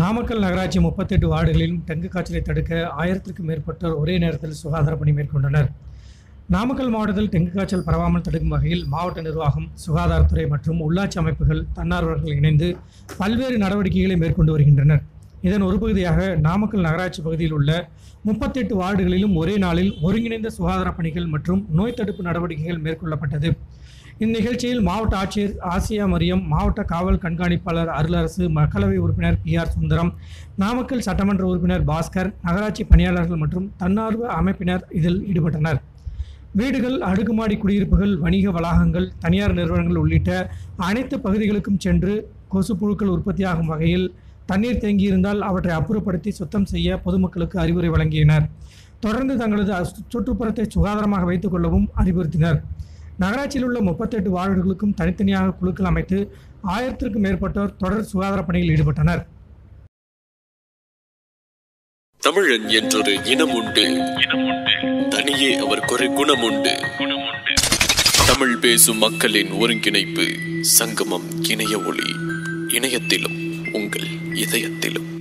நாமக்கல் நகராட்சி 38 வார்டுகளிலும் டெங்கு காய்ச்சலை தடுக்க 1000க்கும் மேற்பட்டோர் ஒரே நேரத்தில் சுகாதார பணி மேற்கொண்டனர். நாமக்கல் மாவட்டத்தில் டெங்கு காய்ச்சல் பரவாமல் தடுக்கும் வகையில் மாவட்ட நிர்வாகம், சுகாதாரத்துறை மற்றும் உள்ளாட்சி அமைப்புகள், தன்னார்வலர்கள் இணைந்து பல்வேறு நடவடிக்கைகளை மேற்கொண்டு வருகின்றனர். இதன் ஒரு பகுதியாக நாமக்கல் நகராட்சி பகுதியில் உள்ள 38 வார்டுகளிலும் ஒரே நாளில் ஒருங்கிணைந்த சுகாதார பணிகள் மற்றும் நோய் தடுப்பு நடவடிக்கைகள் மேற்கொள்ளப்பட்டது. இந்நிகழ்ச்சியில் மாவட்ட ஆட்சியர் ஆசியா மரியம், மாவட்ட காவல் கண்காணிப்பாளர் அருளரசு, மக்களவை உறுப்பினர் PR சுந்தரம், நாமக்கல் சட்டமன்ற உறுப்பினர் பாஸ்கர், நகராட்சி பணியாளர்கள் மற்றும் தன்னார்வ அமைப்பினர் இதில் ஈடுபட்டனர். வீடுகள், அடுக்குமாடி குடியிருப்புகள், வணிக வளாகங்கள், தனியார் நிறுவனங்கள் உள்ளிட்ட அனைத்து பகுதிகளுக்கும் சென்று கொசு புழுக்கள் உற்பத்தியாகும் வகையில் தண்ணீர் தேங்கியிருந்தால் அவற்றை அப்புறப்படுத்தி சுத்தம் செய்ய பொதுமக்களுக்கு அறிவுரை வழங்கினர். தொடர்ந்து தங்களது சுற்றுப்புறத்தை சுகாதாரமாக வைத்துக் கொள்ளவும் அறிவுறுத்தினர். நகராட்சியில் உள்ள 38 வார்டுகளுக்கும் தனித்தனியாக குழுக்கள் அமைத்து 1000க்கும் மேற்பட்டோர் தொடர் சுகாதார பணியில் ஈடுபட்டனர். தமிழன் என்றொரு இனம் உண்டு, தனியே அவர் குறை குணம் உண்டு. தமிழ் பேசும் மக்களின் ஒருங்கிணைப்பு சங்கமம் இணைய ஒளி. இணையத்திலும் உங்கள் இதயத்திலும்.